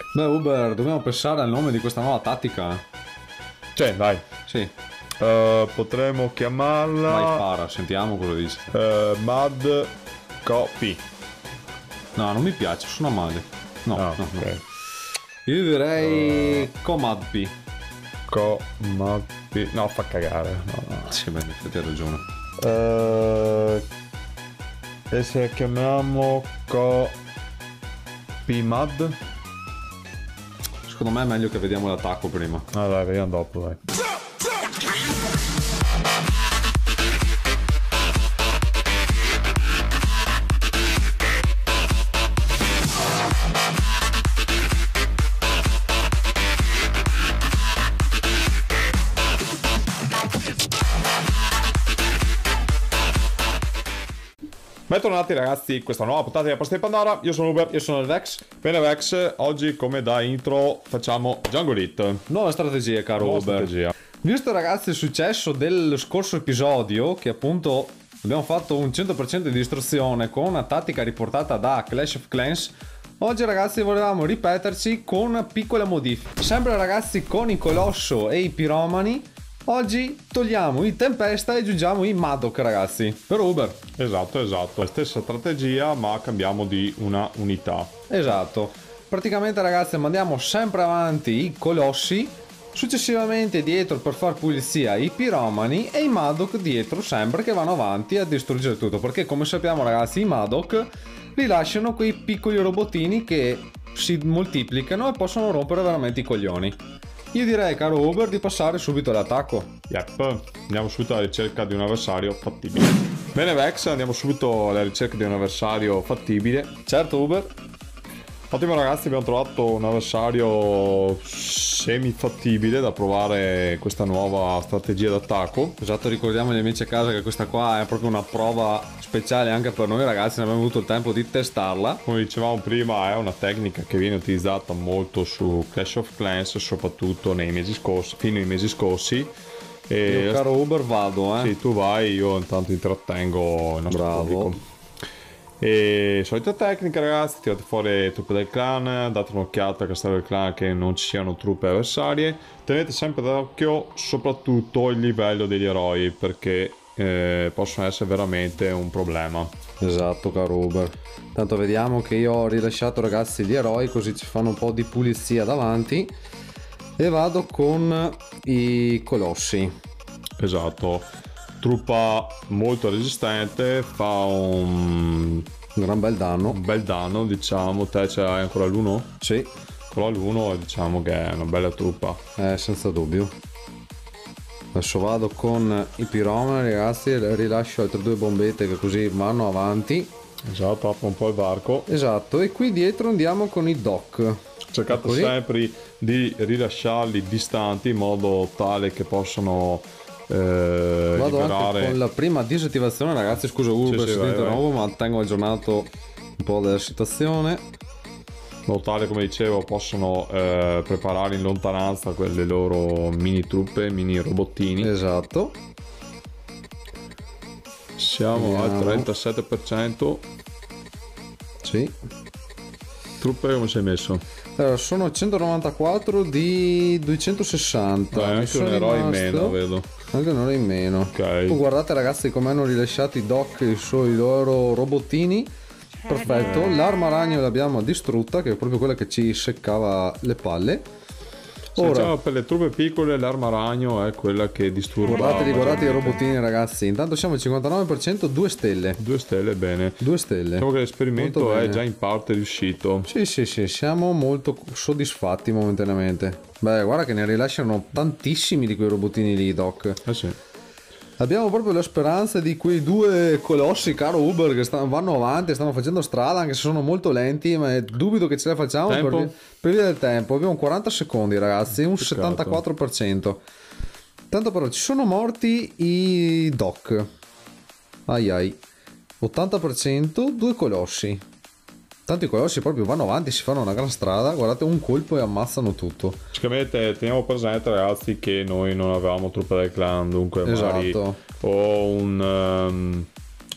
Beh, Uber, dobbiamo pensare al nome di questa nuova tattica. Cioè, dai. Sì, Potremmo vai, chiamarla spara, sentiamo cosa dice. Mad Copy. No, non mi piace, sono male. No, Ah, no, no. ok. Io direi Comadpi. Copy. No, fa cagare. No. Sì, beh, in effetti hai ragione. E se chiamiamo Copy Mad? Secondo me è meglio che vediamo l'attacco prima. Ah, dai, vediamo dopo, dai. Bentornati ragazzi in questa nuova puntata di Posta di Pandora. Io sono Uber. Io sono il Vex. Bene Vex, oggi come da intro facciamo Jungle Hit. Nuova strategia, caro Nuova Uber. strategia. Visto ragazzi il successo del scorso episodio, che appunto abbiamo fatto un 100% di distruzione con una tattica riportata da Clash of Clans, oggi ragazzi volevamo ripeterci con piccole modifiche. Sempre ragazzi con i Colosso e i Piromani. Oggi togliamo i Tempesta e aggiungiamo i Madoc ragazzi, per Uber. Esatto. La stessa strategia ma cambiamo di una unità. Esatto. Praticamente ragazzi mandiamo sempre avanti i Colossi, successivamente dietro per far pulizia i Piromani e i Madoc dietro sempre che vanno avanti a distruggere tutto, perché come sappiamo ragazzi i Madoc rilasciano quei piccoli robottini che si moltiplicano e possono rompere veramente i coglioni. Io direi caro Uber di passare subito all'attacco. Yep, andiamo subito alla ricerca di un avversario fattibile. Bene Vex, andiamo subito alla ricerca di un avversario fattibile. Certo Uber. Ottimo ragazzi, abbiamo trovato un avversario semi-fattibile da provare questa nuova strategia d'attacco. Esatto, ricordiamo agli amici a casa che questa qua è proprio una prova speciale anche per noi ragazzi, ne abbiamo avuto il tempo di testarla. Come dicevamo prima, è una tecnica che viene utilizzata molto su Clash of Clans, soprattutto nei mesi scorsi, fino ai mesi scorsi. E Io, caro Uber vado, Sì, tu vai, io intanto intrattengo il nostro Bravo. pubblico. E solita tecnica ragazzi, tirate fuori le truppe del clan, date un'occhiata a castello del clan che non ci siano truppe avversarie, tenete sempre d'occhio soprattutto il livello degli eroi perché possono essere veramente un problema. Esatto caro Uber. Tanto vediamo che io ho rilasciato ragazzi gli eroi, così ci fanno un po' di pulizia davanti. E vado con i Colossi. Esatto, truppa molto resistente, fa un gran bel danno. un bel danno, diciamo. Te c'hai ancora l'1? Sì, Con l'1 diciamo che è una bella truppa. senza dubbio. Adesso vado con i Piromani ragazzi, rilascio altre due bombette che così vanno avanti. Esatto, apro un po' il varco. Esatto, e qui dietro andiamo con i Doc. Cercate Così. sempre di rilasciarli distanti in modo tale che possano Vado anche liberare. con la prima disattivazione ragazzi, scusa Uber Sì, se ti vai, interrompo, ma tengo aggiornato un po' della situazione. In modo tale, come dicevo, possono preparare in lontananza quelle loro mini truppe, mini robottini. Esatto. Siamo al Vediamo. 37%. Sì. Truppe come sei messo? Allora, sono 194 di 260. Mi Anche sono un eroe in rimasto- meno, vedo. Anche un eroe in meno. Ok. Guardate ragazzi come hanno rilasciato i Doc i loro robottini. Perfetto. L'arma ragno l'abbiamo distrutta, che è proprio quella che ci seccava le palle. Ora, Diciamo, per le truppe piccole l'arma ragno è quella che disturba. guardate i maggiormente. robottini ragazzi. Intanto siamo al 59%, 2 stelle. 2 stelle, bene. 2 stelle. Diciamo che l'esperimento Molto è bene. già in parte riuscito. Sì, siamo molto soddisfatti momentaneamente. Beh, guarda che ne rilasciano tantissimi di quei robottini lì, Doc. Sì. Abbiamo proprio la speranza di quei due colossi, caro Uber, che vanno avanti, stanno facendo strada, anche se sono molto lenti, ma dubito che ce la facciamo Tempo? per via del tempo. Abbiamo 40 secondi, ragazzi, un Peccato. 74%. Tanto però ci sono morti i Doc. Ai ai. 80%, due colossi. Tanto i colossi proprio vanno avanti, si fanno una gran strada, guardate un colpo e ammazzano tutto. Sicuramente teniamo presente ragazzi che noi non avevamo truppe del clan, dunque magari Esatto. o un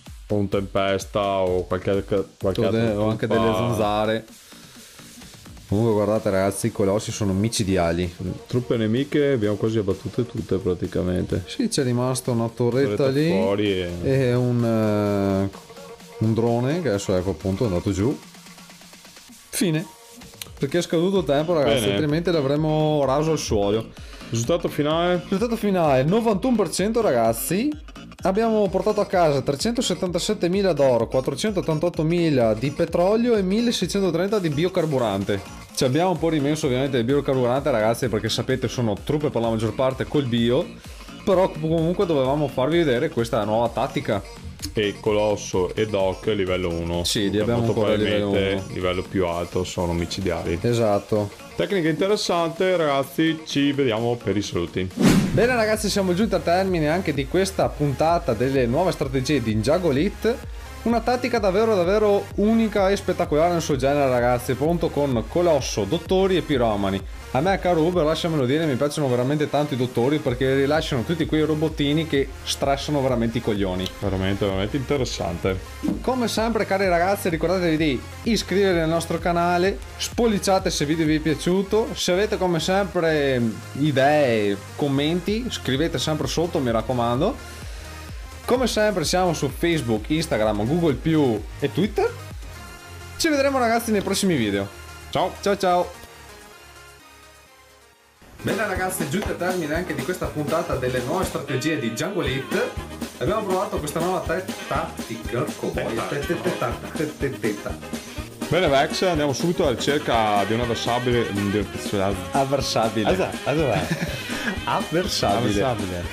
Tempesta o qualche altra O anche truppa. delle zanzare. Comunque guardate ragazzi, i colossi sono micidiali. Truppe nemiche abbiamo quasi abbattute tutte praticamente. Sì, c'è rimasta una torretta Torretta lì fuori e un drone che adesso ecco appunto è andato giù. Fine. Perché è scaduto il tempo ragazzi, Bene. altrimenti l'avremmo raso al suolo. Risultato finale? Risultato finale 91% ragazzi. Abbiamo portato a casa 377.000 d'oro, 488.000 di petrolio e 1.630 di biocarburante. Ci abbiamo un po' rimesso ovviamente il biocarburante ragazzi, perché sapete sono truppe per la maggior parte col bio. Però comunque dovevamo farvi vedere questa nuova tattica. E Colosso e Doc livello 1. Sì, li abbiamo molto ancora a livello probabilmente 1. livello più alto sono micidiali. Esatto. Tecnica interessante ragazzi, ci vediamo per i saluti. Bene ragazzi, siamo giunti al termine anche di questa puntata delle nuove strategie di Ninjago Elite. Una tattica davvero unica e spettacolare nel suo genere ragazzi, pronto con Colosso, Dottori e Piromani. A me caro Uber, lasciamelo dire, mi piacciono veramente tanto i dottori perché rilasciano tutti quei robottini che stressano veramente i coglioni. Veramente interessante. Come sempre cari ragazzi, ricordatevi di iscrivervi al nostro canale, spolliciate se il video vi è piaciuto, se avete come sempre idee, commenti, scrivete sempre sotto mi raccomando. Come sempre siamo su Facebook, Instagram, Google+, e Twitter. Ci vedremo ragazzi nei prossimi video. Ciao! Ciao! Bene ragazzi, è giunto al termine anche di questa puntata delle nuove strategie di Django Elite. Abbiamo provato questa nuova tattica. Bene Vex, andiamo subito alla ricerca di un avversabile. Avversabile. Avversabile.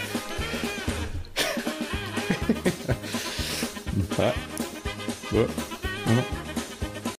3, 2, 1.